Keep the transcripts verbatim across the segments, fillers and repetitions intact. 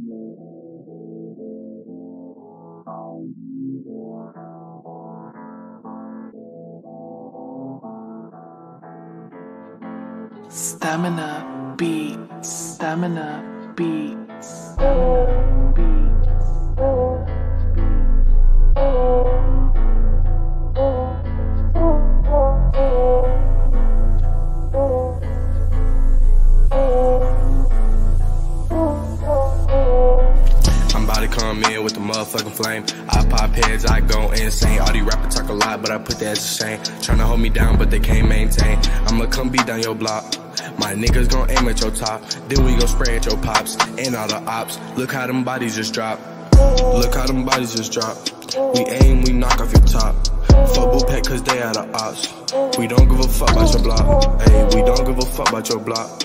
Stamina beats, stamina beats, I'm about to come in with the motherfucking flame. I pop heads, I go insane. All these rappers talk a lot, but I put that as a shame. Tryna hold me down, but they can't maintain. I'ma come beat down your block. My niggas gon' aim at your top. Then we gon' spray at your pops and all the ops. Look how them bodies just drop. Look how them bodies just drop. We aim, we knock off your top. Fuck Boo Pack cause they out of ops. We don't give a fuck about your block. Hey, we don't give a fuck about your block.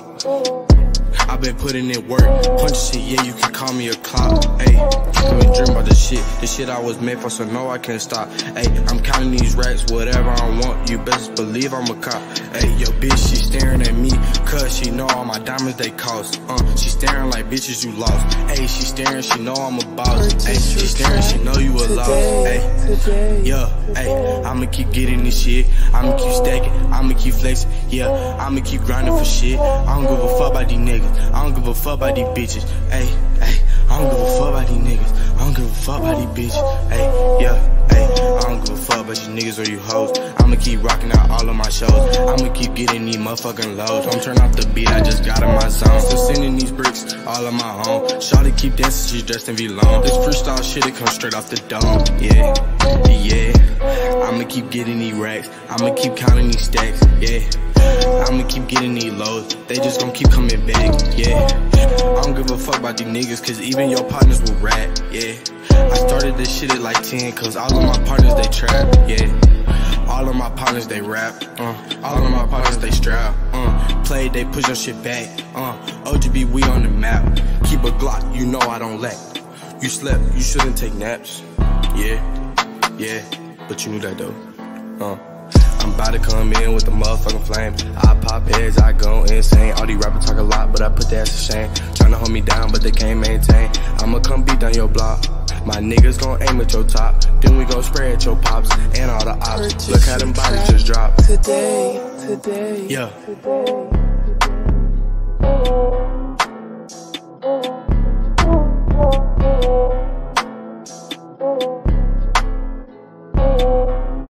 I been putting in work, punch shit, yeah, you can call me a clock. Ayy, I been dream about this shit, this shit I was made for, so no, I can't stop. Ayy, I'm counting these racks, whatever I want, you best believe I'm a cop. Ayy, yo, bitch, she staring at me, cause she know all my diamonds they cost. Uh, she staring like bitches you lost. Ayy, she staring, she know I'm a boss. Ayy, she staring, she know you a loss. Ayy, yeah, ayy, I'ma keep getting this shit, I'ma keep stacking, I'ma keep flexing, yeah, I'ma keep grinding for shit. I don't give a fuck about these niggas. I don't give a fuck about these bitches, ayy, ayy. I don't give a fuck about these niggas. I don't give a fuck about these bitches, ayy, yeah, ayy. I don't give a fuck about you niggas or you hoes. I'ma keep rocking out all of my shows. I'ma keep getting these motherfucking lows. I'm turning off the beat, I just got in my zone. Still sending these bricks all on my own. Shawty keep dancing, she's dressed in V-Long. This freestyle shit, it comes straight off the dome, yeah, yeah. I'ma keep getting these racks. I'ma keep counting these stacks, yeah. I'ma keep getting these lows, they just gon' keep coming back, yeah. I don't give a fuck about these niggas, cause even your partners will rap, yeah. I started this shit at like ten, cause all of my partners they trap, yeah. All of my partners they rap, uh. All of my partners they strap, uh. Play, they push your shit back, uh. O G B, we on the map. Keep a Glock, you know I don't lack. You slept, you shouldn't take naps, yeah, yeah. But you knew that though, uh. I'm about to come in with the motherfucking flame. I pop heads, I go insane. All these rappers talk a lot, but I put that as a shame. Tryna hold me down, but they can't maintain. I'ma come beat down your block. My niggas gon' aim at your top. Then we gon' spray at your pops and all the ops. Look how them bodies just drop. Today, today, yeah. today, today.